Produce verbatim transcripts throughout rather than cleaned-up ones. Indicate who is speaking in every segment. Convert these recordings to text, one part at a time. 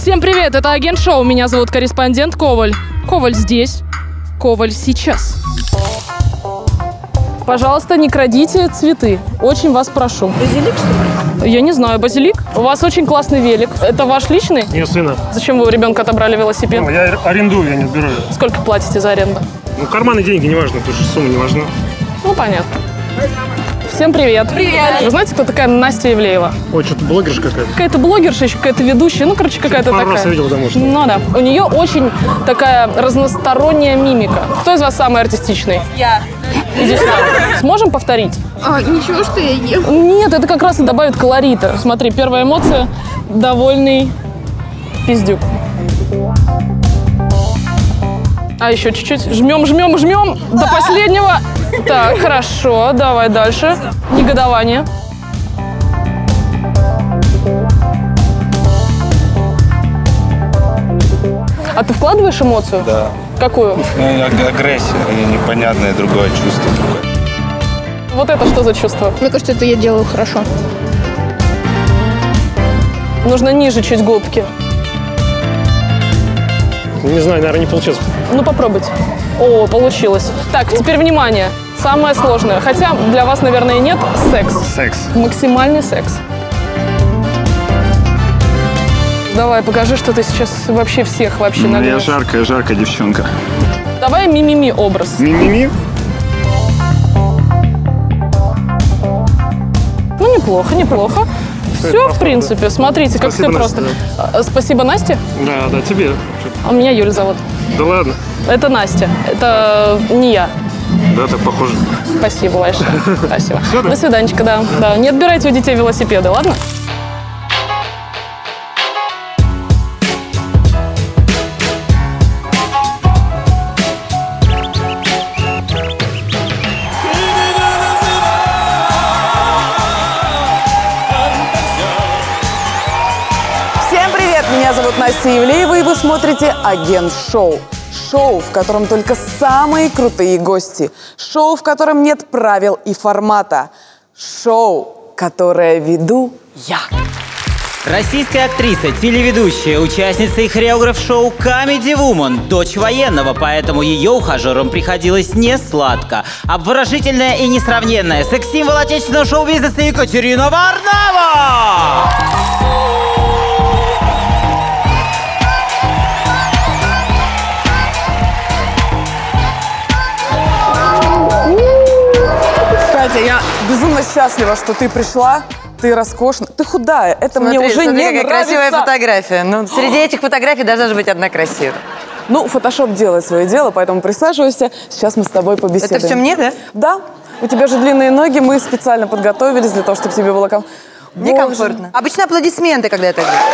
Speaker 1: Всем привет, это Агент Шоу. Меня зовут корреспондент Коваль. Коваль здесь, Коваль сейчас. Пожалуйста, не крадите цветы. Очень вас прошу.
Speaker 2: Базилик, что ли?
Speaker 1: Я не знаю, базилик. У вас очень классный велик. Это ваш личный?
Speaker 3: Не, сына.
Speaker 1: Зачем вы у ребенка отобрали велосипед?
Speaker 3: Ну, я арендую, я не беру.
Speaker 1: Сколько платите за аренду?
Speaker 3: Ну, карманы деньги не важно, потому что сумма не важна.
Speaker 1: Ну, понятно. Всем привет.
Speaker 2: Привет.
Speaker 1: Вы знаете, кто такая Настя Ивлеева?
Speaker 3: Ой, что-то блогерша какая-то.
Speaker 1: Какая-то блогерша, еще какая-то ведущая. Ну, короче, какая-то
Speaker 3: Пару
Speaker 1: такая.
Speaker 3: раз я видел, потому что.
Speaker 1: Ну, да. У нее очень такая разносторонняя мимика. Кто из вас самый артистичный?
Speaker 2: Я.
Speaker 1: Иди сюда. Сможем повторить?
Speaker 2: А, ничего, что я ем.
Speaker 1: Нет, это как раз и добавит колорита. Смотри, первая эмоция – довольный пиздюк. А еще чуть-чуть. Жмем, жмем, жмем до последнего. Так, хорошо, давай дальше. Негодование. А ты вкладываешь эмоцию?
Speaker 4: Да.
Speaker 1: Какую?
Speaker 4: Ну, агрессия, непонятное другое чувство такое.
Speaker 1: Вот это что за чувство?
Speaker 2: Мне кажется, это я делаю хорошо.
Speaker 1: Нужно ниже чуть губки.
Speaker 3: Не знаю, наверное, не получилось.
Speaker 1: Ну, попробуйте. О, получилось. Так, теперь внимание. Самое сложное. Хотя для вас, наверное, нет. Секс.
Speaker 3: Секс.
Speaker 1: Максимальный секс. Давай, покажи, что ты сейчас вообще всех вообще
Speaker 4: Ну, я
Speaker 1: нагнешь.
Speaker 4: жаркая, жаркая девчонка.
Speaker 1: Давай мимими образ.
Speaker 4: Ми-ми-ми?
Speaker 1: Ну, неплохо, неплохо. Все, в принципе. Смотрите, как все
Speaker 3: Спасибо,
Speaker 1: просто.
Speaker 3: Настя.
Speaker 1: А, Спасибо, Насте.
Speaker 3: Да, да, тебе.
Speaker 1: А меня Юль зовут.
Speaker 3: Да ладно.
Speaker 1: Это Настя. Это не я.
Speaker 4: Да, так похоже.
Speaker 1: Спасибо большое. Спасибо.
Speaker 3: Всё, да?
Speaker 1: До свиданчика, да. Да. Не отбирайте у детей велосипеды, ладно?
Speaker 5: Всем привет! Меня зовут Настя Ивлеева, и вы смотрите «Агент Шоу». Шоу, в котором только самые крутые гости. Шоу, в котором нет правил и формата. Шоу, которое веду я.
Speaker 6: Российская актриса, телеведущая, участница и хореограф шоу Comedy Woman, дочь военного, поэтому ее ухажерам приходилось не сладко. Обворожительная и несравненная секс-символ отечественного шоу-бизнеса Екатерина Варнава!
Speaker 5: Катя, я безумно счастлива, что ты пришла. Ты роскошна. Ты худая. Это мне
Speaker 7: Смотри,
Speaker 5: уже
Speaker 7: смотри,
Speaker 5: не
Speaker 7: какая
Speaker 5: нравится.
Speaker 7: красивая фотография. Ну, среди этих фотографий должна же быть одна красивая.
Speaker 5: Ну, фотошоп делает свое дело, поэтому присаживайся. Сейчас мы с тобой побеседуем.
Speaker 7: Это все мне, да?
Speaker 5: Да. У тебя же длинные ноги, мы специально подготовились для того, чтобы тебе было ком...
Speaker 7: Мне
Speaker 5: Боже.
Speaker 7: комфортно. Обычно аплодисменты, когда это делаю.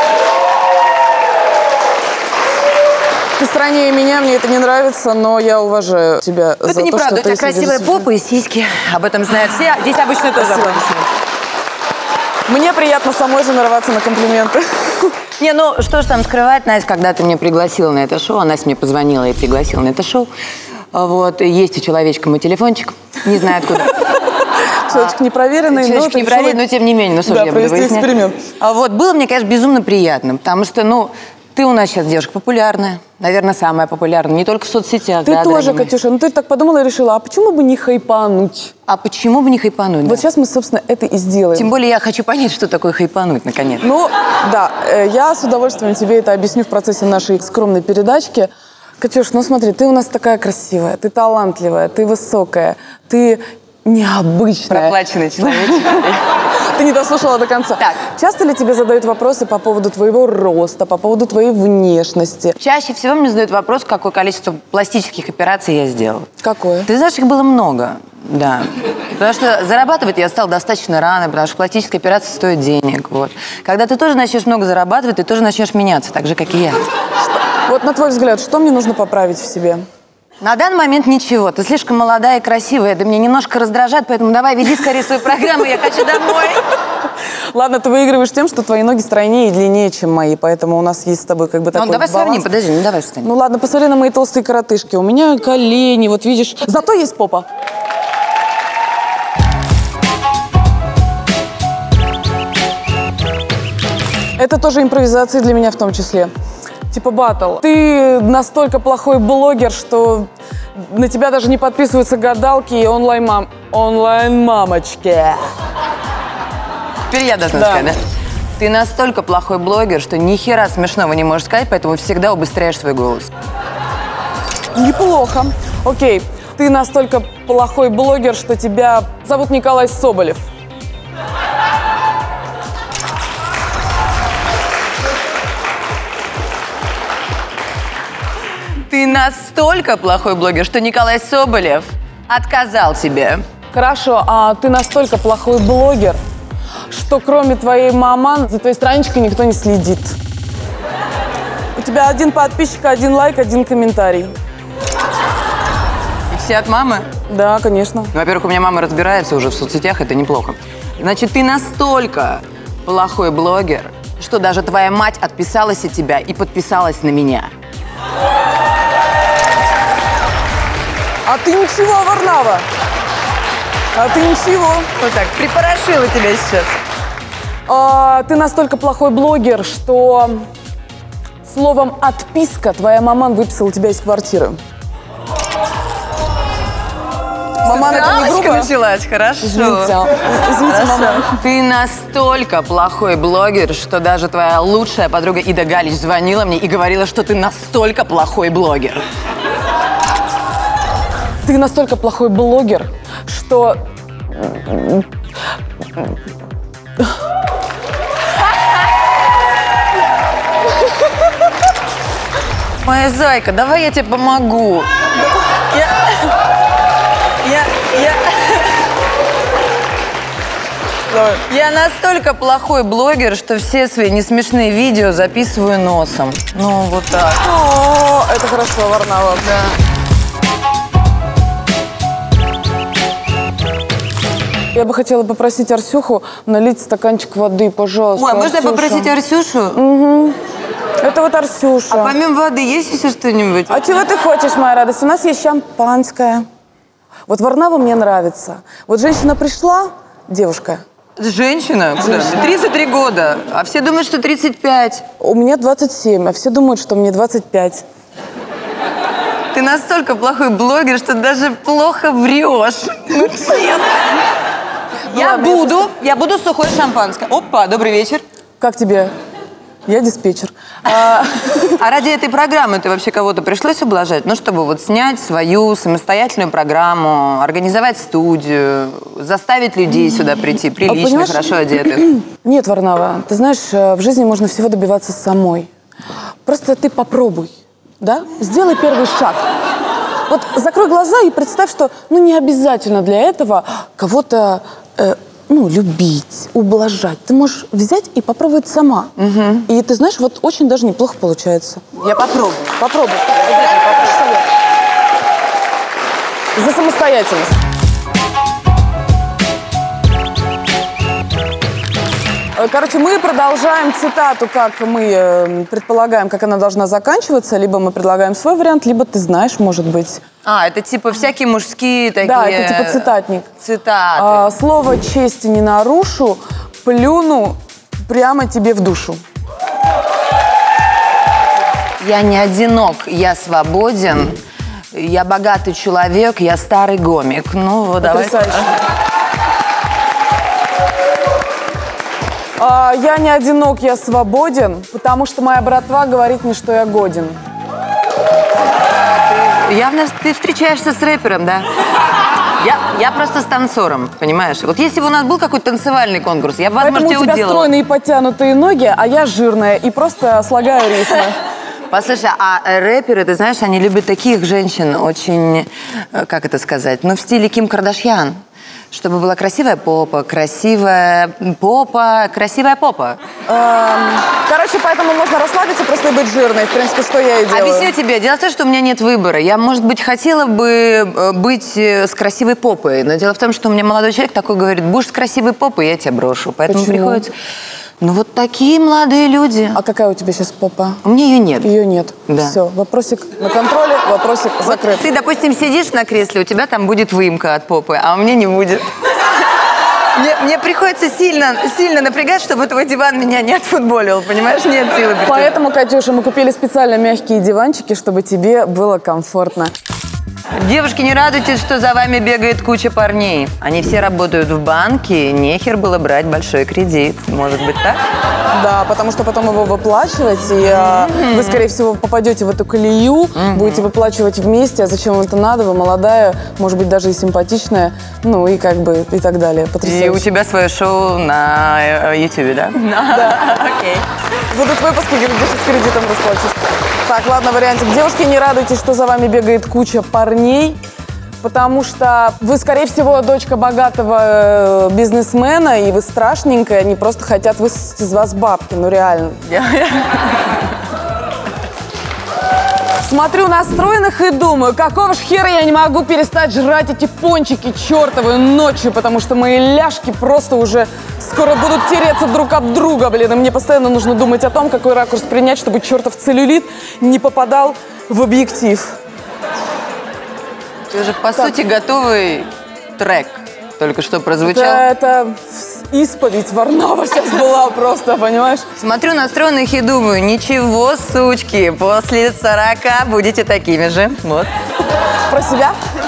Speaker 5: Ты страннее меня, мне это не нравится, но я уважаю тебя за
Speaker 7: Это
Speaker 5: то,
Speaker 7: неправда.
Speaker 5: что
Speaker 7: У тебя
Speaker 5: ты следишь
Speaker 7: красивая
Speaker 5: за-
Speaker 7: попа и сиськи. Об этом знают все. Здесь обычно тоже
Speaker 5: Спасибо.
Speaker 7: аплодисменты.
Speaker 5: Мне приятно самой же нарываться на комплименты.
Speaker 7: Не, ну что ж там скрывать, Настя, когда ты меня пригласила на это шоу, а Настя мне позвонила и пригласила на это шоу. Вот, и есть у человечка мой телефончик, не знаю откуда.
Speaker 5: Человечек непроверенный,
Speaker 7: Человечек
Speaker 5: но...
Speaker 7: не проверен, но тем не менее, ну что ж,
Speaker 5: Да,
Speaker 7: я буду
Speaker 5: провести
Speaker 7: выяснять.
Speaker 5: эксперимент.
Speaker 7: А вот было мне, конечно, безумно приятно, потому что, ну, ты у нас сейчас девушка популярная, наверное, самая популярная, не только в соцсетях.
Speaker 5: Ты
Speaker 7: да,
Speaker 5: тоже,
Speaker 7: дорогие мои?
Speaker 5: Катюша, ну ты так подумала и решила, а почему бы не хайпануть?
Speaker 7: А почему бы не хайпануть?
Speaker 5: Вот
Speaker 7: да?
Speaker 5: сейчас мы, собственно, это и сделаем.
Speaker 7: Тем более я хочу понять, что такое хайпануть, наконец.
Speaker 5: Ну, да, э, я с удовольствием тебе это объясню в процессе нашей скромной передачки. Катюш, ну смотри, ты у нас такая красивая, ты талантливая, ты высокая, ты необычная.
Speaker 7: Проплаченный человечек.
Speaker 5: Ты не дослушала до конца.
Speaker 7: Так.
Speaker 5: Часто ли тебе задают вопросы по поводу твоего роста, по поводу твоей внешности?
Speaker 7: Чаще всего мне задают вопрос, какое количество пластических операций я сделала.
Speaker 5: Какое?
Speaker 7: Ты знаешь, их было много, да. Потому что зарабатывать я стала достаточно рано, потому что пластическая операция стоит денег. Вот. Когда ты тоже начнешь много зарабатывать, ты тоже начнешь меняться, так же, как и я.
Speaker 5: Вот на твой взгляд, что мне нужно поправить в себе?
Speaker 7: На данный момент ничего. Ты слишком молодая и красивая. Это меня немножко раздражает, поэтому давай, веди скорее свою программу, я хочу домой.
Speaker 5: Ладно, ты выигрываешь тем, что твои ноги стройнее и длиннее, чем мои, поэтому у нас есть с тобой как бы такой
Speaker 7: Ну, давай
Speaker 5: баланс.
Speaker 7: сравним, подожди, ну давай встань.
Speaker 5: Ну ладно, посмотри на мои толстые коротышки. У меня колени, вот видишь. Зато есть попа. Это тоже импровизация для меня в том числе. Типа батл. Ты настолько плохой блогер, что на тебя даже не подписываются гадалки и онлайн-мам... онлайн-мамочки.
Speaker 7: Теперь я должна
Speaker 5: Да.
Speaker 7: сказать, да? Ты настолько плохой блогер, что ни хера смешного не можешь сказать, поэтому всегда убыстряешь свой голос.
Speaker 5: Неплохо. Окей. Ты настолько плохой блогер, что тебя зовут Николай Соболев.
Speaker 7: Ты настолько плохой блогер, что Николай Соболев отказал тебе.
Speaker 5: Хорошо, а ты настолько плохой блогер, что кроме твоей маман за твоей страничкой никто не следит. У тебя один подписчик, один лайк, один комментарий.
Speaker 7: И все от мамы?
Speaker 5: Да, конечно.
Speaker 7: Во-первых, у меня мама разбирается уже в соцсетях, это неплохо. Значит, ты настолько плохой блогер, что даже твоя мать отписалась от тебя и подписалась на меня.
Speaker 5: А ты ничего, Варнава. А ты ничего.
Speaker 7: Вот так, припорошила тебя сейчас.
Speaker 5: А, ты настолько плохой блогер, что словом «отписка» твоя маман выписала тебя из квартиры. Маман, это не грубо?
Speaker 7: началась, хорошо.
Speaker 5: Извините, а, извините, маман.
Speaker 7: Ты настолько плохой блогер, что даже твоя лучшая подруга Ида Галич звонила мне и говорила, что ты настолько плохой блогер.
Speaker 5: Ты настолько плохой блогер, что...
Speaker 7: Моя зайка, давай я тебе помогу. Я... Я... Я...
Speaker 5: Давай.
Speaker 7: Я настолько плохой блогер, что все свои несмешные видео записываю носом. Ну, вот так.
Speaker 5: О, это хорошо, Варнава.
Speaker 7: Да.
Speaker 5: Я бы хотела попросить Арсюху налить стаканчик воды, пожалуйста.
Speaker 7: Ой, а можно
Speaker 5: Арсюша.
Speaker 7: попросить Арсюшу?
Speaker 5: Угу. Это вот Арсюша.
Speaker 7: А помимо воды есть еще что-нибудь?
Speaker 5: А чего ты хочешь, моя радость? У нас есть шампанское. Вот Варнава мне нравится. Вот женщина пришла, девушка.
Speaker 7: Женщина? Куда?
Speaker 5: Женщина.
Speaker 7: тридцать три года, а все думают, что тридцать пять.
Speaker 5: У меня двадцать семь, а все думают, что мне двадцать пять.
Speaker 7: Ты настолько плохой блогер, что даже плохо врешь. Ну, честно. Я
Speaker 5: ладно, я
Speaker 7: буду, я буду сухое шампанское. Опа, добрый вечер.
Speaker 5: Как тебе? Я диспетчер. А,
Speaker 7: А ради этой программы ты вообще кого-то пришлось ублажать? Ну, чтобы вот снять свою самостоятельную программу, организовать студию, заставить людей сюда прийти, прилично,
Speaker 5: понимаешь,
Speaker 7: хорошо одетых.
Speaker 5: Нет, Варнава, ты знаешь, в жизни можно всего добиваться самой. Просто ты попробуй, да? Сделай первый шаг. Вот закрой глаза и представь, что ну, не обязательно для этого кого-то э, ну, любить, ублажать. Ты можешь взять и попробовать сама. Угу. И ты знаешь, вот очень даже неплохо получается.
Speaker 7: Я попробую.
Speaker 5: Попробуй. Обязательно попробуй. За самостоятельность. Короче, мы продолжаем цитату, как мы э, предполагаем, как она должна заканчиваться. Либо мы предлагаем свой вариант, либо ты знаешь, может быть.
Speaker 7: А, это типа всякие мужские такие...
Speaker 5: Да, это типа цитатник.
Speaker 7: Цитаты.
Speaker 5: А, слово чести не нарушу, плюну прямо тебе в душу.
Speaker 7: Я не одинок, я свободен, я богатый человек, я старый гомик. Ну, вот давай.
Speaker 5: Потрясающе. А, я не одинок, я свободен, потому что моя братва говорит мне, что я годен.
Speaker 7: Явно ты встречаешься с рэпером, да? Я, я просто с танцором, понимаешь? Вот если бы у нас был какой-то танцевальный конкурс, я бы, возможно,
Speaker 5: Поэтому у
Speaker 7: тебя
Speaker 5: тебя
Speaker 7: уделала.
Speaker 5: стройные и подтянутые ноги, а я жирная и просто слагаю рифмы.
Speaker 7: Послушай, а рэперы, ты знаешь, они любят таких женщин очень, э, как это сказать, ну, в стиле Ким Кардашьян. Чтобы была красивая попа, красивая попа, красивая попа.
Speaker 5: Эм, Короче, поэтому можно расслабиться просто и быть жирной. В принципе, что я и делаю.
Speaker 7: Объясню тебе. Дело в том, что у меня нет выбора. Я, может быть, хотела бы э, быть э, с красивой попой, но дело в том, что у меня молодой человек такой говорит: будешь с красивой попой, я тебя брошу. Поэтому
Speaker 5: Почему?
Speaker 7: приходится... Ну, вот такие молодые люди.
Speaker 5: А какая у тебя сейчас попа?
Speaker 7: У меня ее нет.
Speaker 5: Ее нет.
Speaker 7: Да.
Speaker 5: Все, вопросик на контроле, вопросик
Speaker 7: Вот
Speaker 5: закрыт.
Speaker 7: ты, допустим, сидишь на кресле, у тебя там будет выемка от попы, а у меня не будет. Мне, мне приходится сильно, сильно напрягать, чтобы твой диван меня не отфутболил, понимаешь? Нет силы.
Speaker 5: Поэтому, Катюша, мы купили специально мягкие диванчики, чтобы тебе было комфортно.
Speaker 7: Девушки, не радуйтесь, что за вами бегает куча парней. Они все работают в банке, нехер было брать большой кредит. Может быть так?
Speaker 5: Да, потому что потом его выплачивать, и mm-hmm. вы, скорее всего, попадете в эту колею, mm-hmm. будете выплачивать вместе, а зачем вам это надо, вы молодая, может быть, даже и симпатичная, ну и как бы, и так далее. Потрясающе.
Speaker 7: И у тебя свое шоу на Ютубе, да?
Speaker 5: Да.
Speaker 7: Окей.
Speaker 5: Будут выпуски, где с кредитом расплачусь. Так, ладно, вариантик. Девушки, не радуйтесь, что за вами бегает куча парней, потому что вы, скорее всего, дочка богатого бизнесмена, и вы страшненькая, они просто хотят высосать из вас бабки, ну реально. Смотрю на стройных и думаю, какого ж хера я не могу перестать жрать эти пончики чертовы ночью, потому что мои ляжки просто уже скоро будут тереться друг об друга, блин, и мне постоянно нужно думать о том, какой ракурс принять, чтобы чертов целлюлит не попадал в объектив.
Speaker 7: Ты же, по так. сути, готовый трек только что прозвучал.
Speaker 5: Это, это исповедь Варнава сейчас была просто, понимаешь?
Speaker 7: Смотрю на стройных и думаю, ничего, сучки, после сорока будете такими же. Вот.
Speaker 5: Про себя?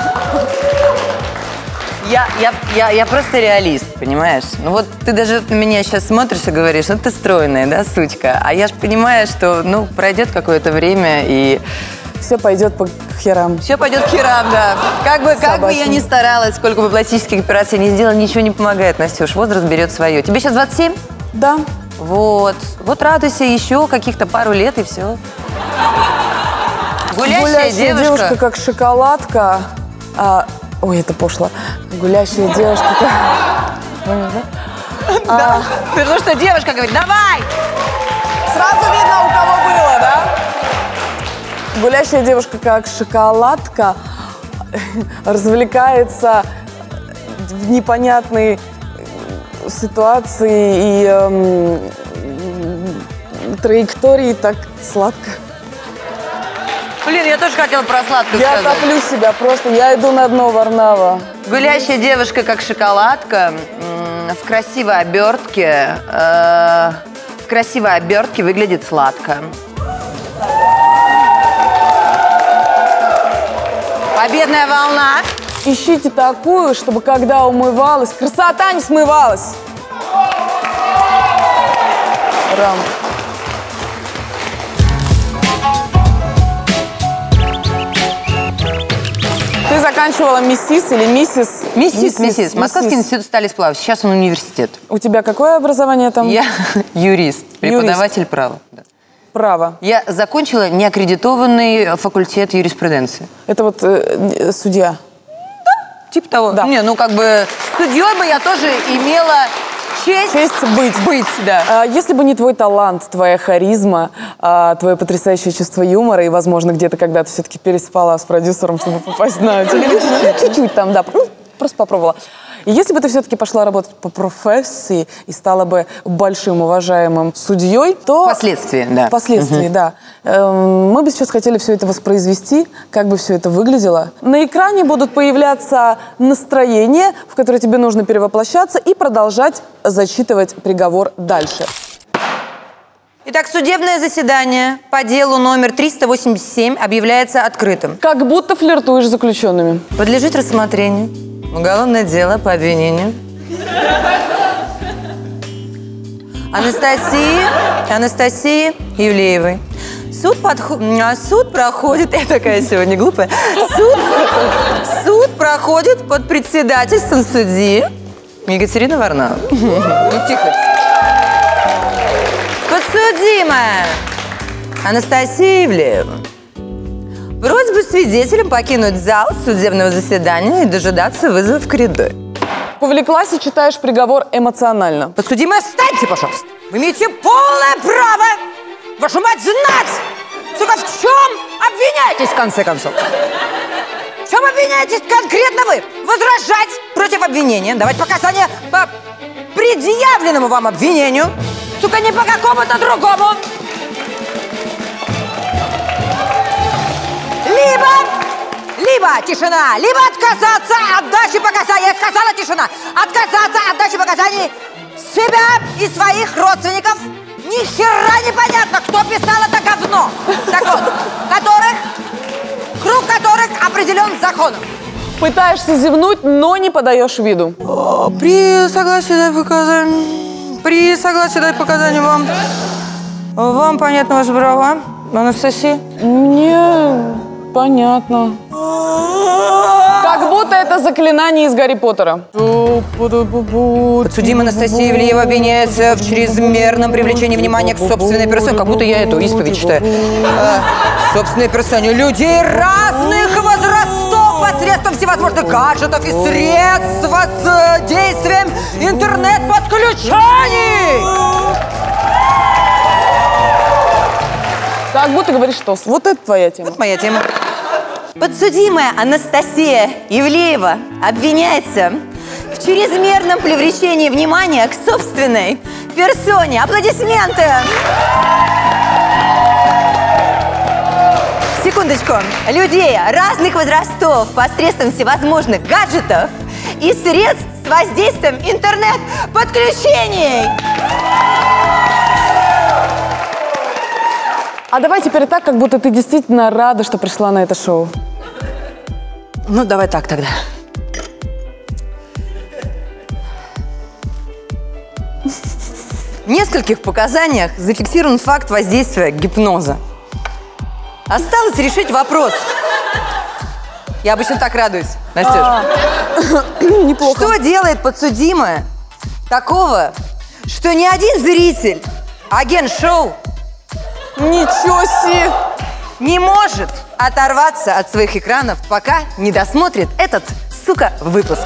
Speaker 7: Я, я, я, я просто реалист, понимаешь? Ну вот ты даже на меня сейчас смотришь и говоришь, ну ты стройная, да, сучка? А я же понимаю, что, ну, пройдет какое-то время и...
Speaker 5: Все пойдет по херам.
Speaker 7: Все пойдет к херам, да. Как бы, как бы я ни старалась, сколько бы пластических операций не сделала, ничего не помогает, Настюш. Возраст берет свое. Тебе сейчас двадцать семь?
Speaker 5: Да.
Speaker 7: Вот. Вот радуйся еще каких-то пару лет и все. Гулящая,
Speaker 5: Гулящая
Speaker 7: девушка.
Speaker 5: девушка, как шоколадка. А, ой, это пошло. Гулящая девушка, как...
Speaker 7: Да. Потому что девушка говорит, давай!
Speaker 5: Сразу видно, у кого было, да? Гулящая девушка, как шоколадка, развлекается в непонятной ситуации и эм, траектории так сладко.
Speaker 7: Блин, я тоже хотела про сладкую
Speaker 5: Я
Speaker 7: сказать.
Speaker 5: топлю себя просто, я иду на дно Варнава.
Speaker 7: Гулящая девушка, как шоколадка, в красивой обертке, э, в красивой обертке выглядит сладко. Победная волна.
Speaker 5: Ищите такую, чтобы когда умывалась, красота не смывалась. Рам. Ты заканчивала миссис или миссис?
Speaker 7: Миссис, миссис. Московский институт стали сплавов. Сейчас он университет.
Speaker 5: У тебя какое образование там?
Speaker 7: Я юрист, преподаватель
Speaker 5: Юрист.
Speaker 7: права. Да.
Speaker 5: Право.
Speaker 7: Я закончила неаккредитованный факультет юриспруденции.
Speaker 5: Это вот э, судья.
Speaker 7: Типа того.
Speaker 5: Да.
Speaker 7: Не, ну как бы судьей бы я тоже имела честь,
Speaker 5: Честь быть.
Speaker 7: быть, да.
Speaker 5: А, если бы не твой талант, твоя харизма, а, твое потрясающее чувство юмора, и, возможно, где-то когда-то все-таки переспала с продюсером, чтобы попасть на телевидение, чуть-чуть там, да, просто попробовала. И если бы ты все-таки пошла работать по профессии и стала бы большим уважаемым судьей, то...
Speaker 7: Впоследствии, да.
Speaker 5: Впоследствии, да. Эм, мы бы сейчас хотели все это воспроизвести, как бы все это выглядело. На экране будут появляться настроения, в которые тебе нужно перевоплощаться и продолжать зачитывать приговор дальше.
Speaker 7: Итак, судебное заседание по делу номер триста восемьдесят семь объявляется открытым.
Speaker 5: Как будто флиртуешь с заключенными.
Speaker 7: Подлежит рассмотрению уголовное дело по обвинению Анастасии, Анастасии Ивлеевой. Суд, подход... суд проходит... Я такая сегодня глупая. Суд... Суд проходит под председательством судьи Екатерины Варнавы. Ну, тихо. Подсудимая Анастасия Ивлеева. Просьба свидетелям покинуть зал судебного заседания и дожидаться вызова в коридоре.
Speaker 5: Повлеклась и читаешь приговор эмоционально.
Speaker 7: Подсудимая, встаньте, пожалуйста. Вы имеете полное право, вашу мать, знать, сука, в чем обвиняетесь, в конце концов. В чем обвиняетесь конкретно вы? Возражать против обвинения, давать показания по предъявленному вам обвинению, сука, не по какому-то другому. Либо, Либо тишина, либо отказаться от дачи показаний. Я сказала тишина. Отказаться от дачи показаний себя и своих родственников. Ни хера не понятно, кто писал это говно. Так вот, которых, круг которых определен законом.
Speaker 5: Пытаешься зевнуть, но не подаешь виду.
Speaker 7: При согласии дать показания. При согласии дать показания вам. Вам понятно ваши права, Анастасия?
Speaker 5: Мне понятно. Как будто это заклинание из Гарри Поттера.
Speaker 7: Подсудимая Анастасия Ивлеева обвиняется в чрезмерном привлечении внимания к собственной персоне. Как будто я эту исповедь читаю. Э, собственной персоне людей разных возрастов посредством всевозможных гаджетов и средств с действием интернет-подключений.
Speaker 5: Как будто говоришь тост. Вот это твоя тема.
Speaker 7: Вот моя тема. Подсудимая Анастасия Ивлеева обвиняется в чрезмерном привлечении внимания к собственной персоне. Аплодисменты! Секундочку. Людей разных возрастов посредством всевозможных гаджетов и средств с воздействием интернет-подключений.
Speaker 5: А давай теперь так, как будто ты действительно рада, что пришла на это шоу.
Speaker 7: Ну, давай так тогда. В нескольких показаниях зафиксирован факт воздействия гипноза. Осталось решить вопрос. Я обычно так радуюсь, Настюш.
Speaker 5: Неплохо.
Speaker 7: Что делает подсудимая такого, что ни один зритель, агент шоу,
Speaker 5: Ничего себе!
Speaker 7: не может оторваться от своих экранов, пока не досмотрит этот, сука, выпуск.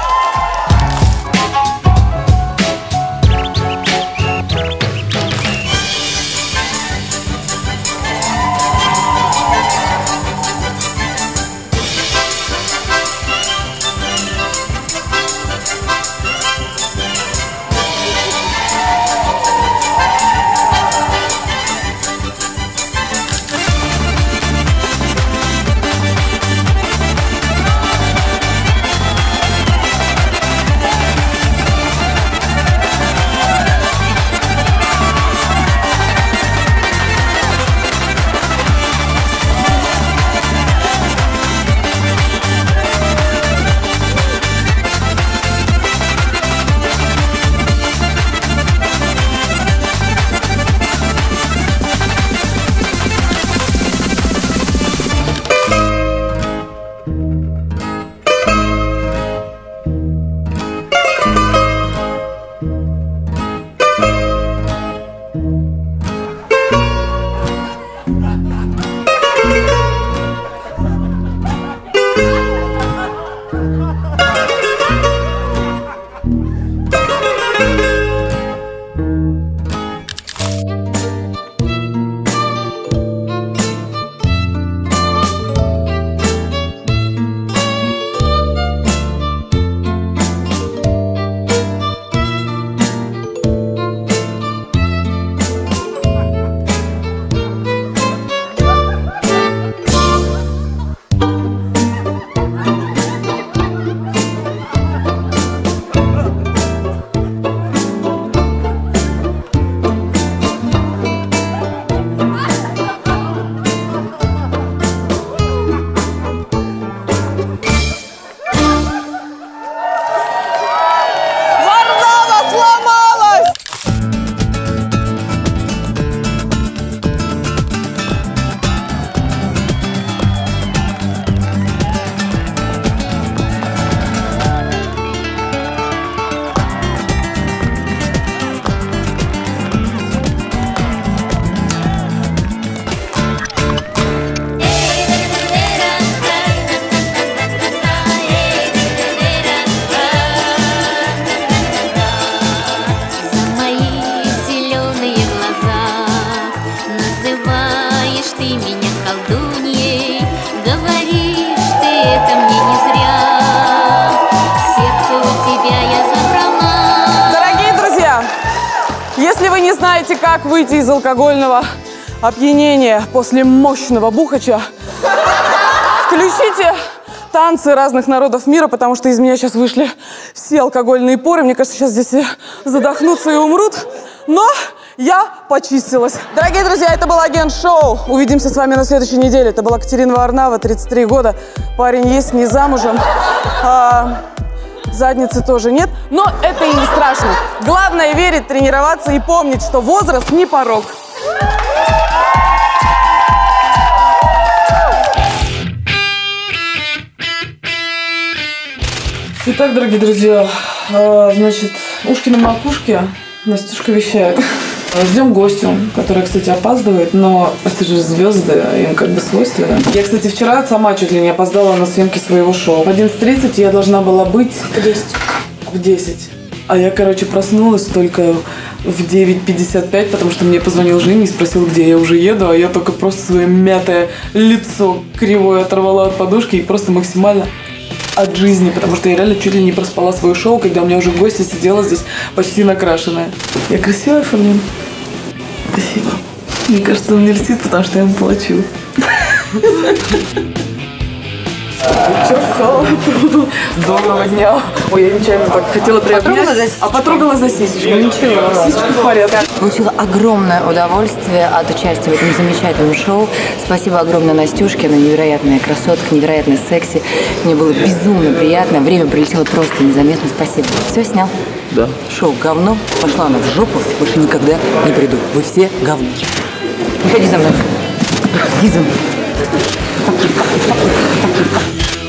Speaker 5: Если вы не знаете, как выйти из алкогольного опьянения после мощного бухача, включите танцы разных народов мира, потому что из меня сейчас вышли все алкогольные поры. Мне кажется, сейчас здесь все задохнутся и умрут. Но я почистилась. Дорогие друзья, это был Агент Шоу. Увидимся с вами на следующей неделе. Это была Катерина Варнава, тридцать три года. Парень есть, не замужем. А, задницы тоже нет. Но это и не страшно. Главное верить, тренироваться и помнить, что возраст не порог. Итак, дорогие друзья, значит, ушки на макушке, Настюшка вещает. Ждем гостю, которая, кстати, опаздывает, но это же звезды, им как бы свойственно. Я, кстати, вчера сама чуть ли не опоздала на съемки своего шоу. В одиннадцать тридцать я должна была быть... В десять. В десять. А я, короче, проснулась только в девять пятьдесят пять, потому что мне позвонил Женя и спросил, где я уже еду, а я только просто свое мятое лицо кривое оторвала от подушки и просто максимально... от жизни, потому что я реально чуть ли не проспала свое шоу, когда у меня уже гостья сидела здесь почти накрашенная. Я красивая, Фармин? Спасибо. Мне кажется, он мне льстит, потому что я ему плачу. Доброго дня. Ой, я нечаянно так хотела приобнять, а потрогала за сисечку. Ничего, сисечка в порядке.
Speaker 7: Получила огромное удовольствие от участия в этом замечательном шоу. Спасибо огромное Настюшке, она невероятная красотка, невероятная секси. Мне было безумно приятно, время пролетело просто незаметно. Спасибо. Все снял?
Speaker 8: Да.
Speaker 7: Шоу говно, пошла она в жопу, больше никогда не приду. Вы все говно. Приходи за мной. Приходи за мной.